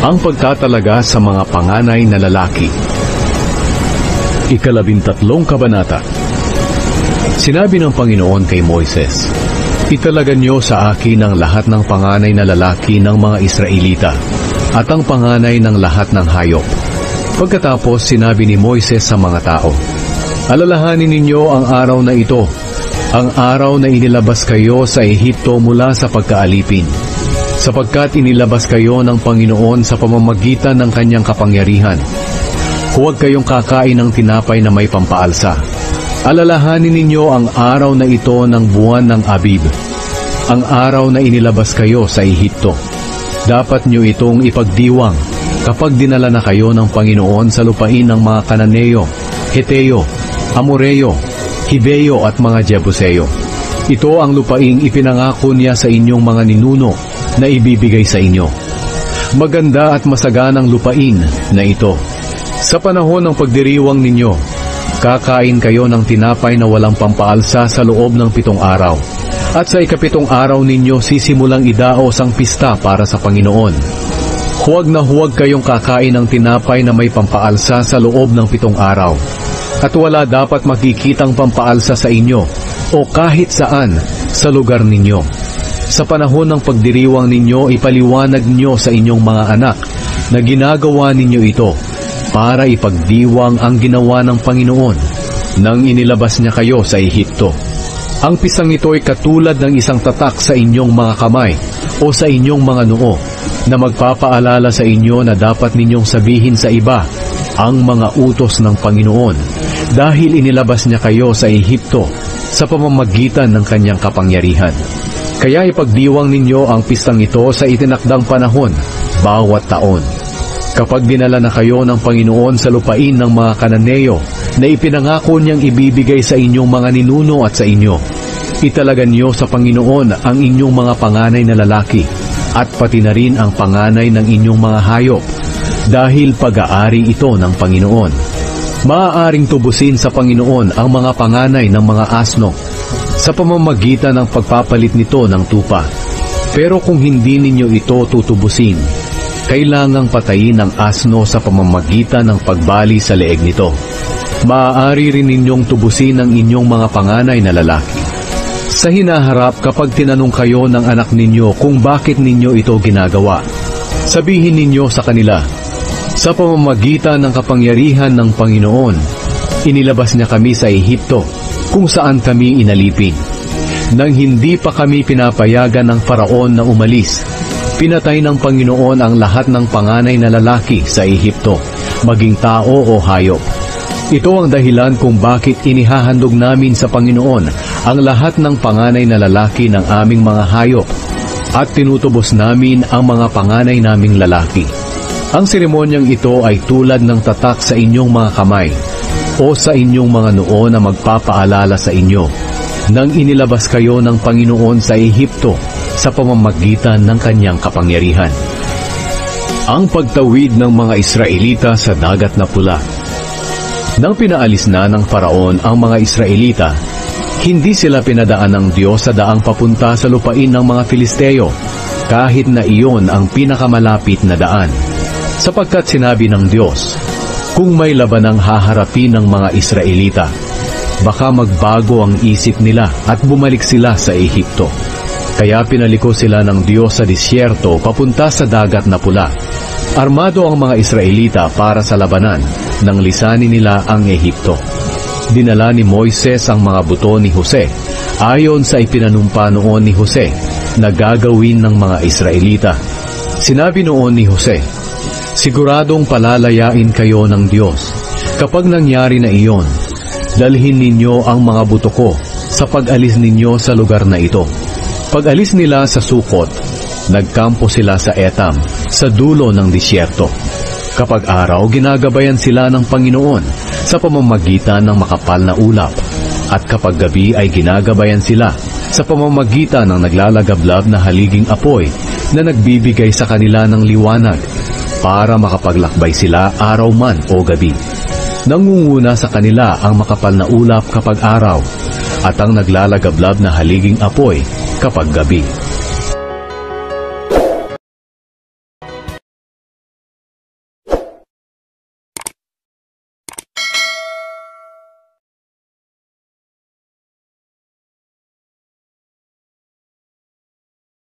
Ang pagtatalaga sa mga panganay na lalaki. 13 Kabanata. Sinabi ng Panginoon kay Moises, "Italaga niyo sa akin ang lahat ng panganay na lalaki ng mga Israelita at ang panganay ng lahat ng hayop." Pagkatapos sinabi ni Moises sa mga tao, "Alalahanin ninyo ang araw na ito, ang araw na inilabas kayo sa Ehipto mula sa pagkaalipin, sapagkat inilabas kayo ng Panginoon sa pamamagitan ng kanyang kapangyarihan. Huwag kayong kakain ng tinapay na may pampaalsa. Alalahanin ninyo ang araw na ito ng buwan ng Abib, ang araw na inilabas kayo sa Ehipto. Dapat nyo itong ipagdiwang kapag dinala na kayo ng Panginoon sa lupain ng mga Kananeo, Heteo, Amoreo, Hibeo at mga Jebuseo. Ito ang lupaing ipinangako niya sa inyong mga ninuno na ibibigay sa inyo. Maganda at masaganang lupain na ito. Sa panahon ng pagdiriwang ninyo, kakain kayo ng tinapay na walang pampaalsa sa loob ng 7 araw. At sa ika-7 araw ninyo sisimulang idaos ang pista para sa Panginoon. Huwag na huwag kayong kakain ng tinapay na may pampaalsa sa loob ng 7 araw. At wala dapat makikitang pampaalsa sa inyo o kahit saan sa lugar ninyo. Sa panahon ng pagdiriwang ninyo, ipaliwanag nyo sa inyong mga anak na ginagawa ninyo ito para ipagdiwang ang ginawa ng Panginoon nang inilabas niya kayo sa Ehipto. Ang pisang ito ay katulad ng isang tatak sa inyong mga kamay o sa inyong mga noo na magpapaalala sa inyo na dapat ninyong sabihin sa iba ang mga utos ng Panginoon dahil inilabas niya kayo sa Ehipto sa pamamagitan ng kanyang kapangyarihan. Kaya ipagdiwang ninyo ang pistang ito sa itinakdang panahon bawat taon. Kapag dinala na kayo ng Panginoon sa lupain ng mga Kananeo na ipinangako niyang ibibigay sa inyong mga ninuno at sa inyo, italaga niyo sa Panginoon ang inyong mga panganay na lalaki at pati na rin ang panganay ng inyong mga hayop dahil pag-aari ito ng Panginoon. Maaaring tubusin sa Panginoon ang mga panganay ng mga asno sa pamamagitan ng pagpapalit nito ng tupa. Pero kung hindi ninyo ito tutubusin, kailangang patayin ang asno sa pamamagitan ng pagbali sa leeg nito. Maaari rin ninyong tubusin ang inyong mga panganay na lalaki. Sa hinaharap kapag tinanong kayo ng anak ninyo kung bakit ninyo ito ginagawa, sabihin ninyo sa kanila, "Sa pamamagitan ng kapangyarihan ng Panginoon, inilabas niya kami sa Ehipto kung saan kami inalipin. Nang hindi pa kami pinapayagan ng Faraon na umalis, pinatay ng Panginoon ang lahat ng panganay na lalaki sa Ehipto, maging tao o hayop. Ito ang dahilan kung bakit inihahandog namin sa Panginoon ang lahat ng panganay na lalaki ng aming mga hayop at tinutubos namin ang mga panganay naming lalaki. Ang seremonyang ito ay tulad ng tatak sa inyong mga kamay o sa inyong mga noo na magpapaalala sa inyo nang inilabas kayo ng Panginoon sa Ehipto sa pamamagitan ng kanyang kapangyarihan." Ang pagtawid ng mga Israelita sa Dagat na Pula. Nang pinaalis na ng Faraon ang mga Israelita, hindi sila pinadaan ng Diyos sa daang papunta sa lupain ng mga Filisteo, kahit na iyon ang pinakamalapit na daan. Sapagkat sinabi ng Diyos, kung may labanang haharapin ng mga Israelita, baka magbago ang isip nila at bumalik sila sa Ehipto. Kaya pinaliko sila ng Diyos sa disyerto papunta sa Dagat na Pula. Armado ang mga Israelita para sa labanan nang lisanin nila ang Ehipto. Dinala ni Moises ang mga buto ni Jose ayon sa ipinanumpa noon ni Jose na gagawin ng mga Israelita. Sinabi noon ni Jose, "Siguradong palalayain kayo ng Diyos. Kapag nangyari na iyon, dalhin ninyo ang mga buto ko sa pag-alis ninyo sa lugar na ito." Pag-alis nila sa Sukot, nagkampo sila sa Etam, sa dulo ng disyerto. Kapag araw, ginagabayan sila ng Panginoon sa pamamagitan ng makapal na ulap. At kapag gabi ay ginagabayan sila sa pamamagitan ng naglalagablab na haliging apoy na nagbibigay sa kanila ng liwanag para makapaglakbay sila araw man o gabi. Nangunguna sa kanila ang makapal na ulap kapag araw at ang naglalagablab na haliging apoy kapag gabi.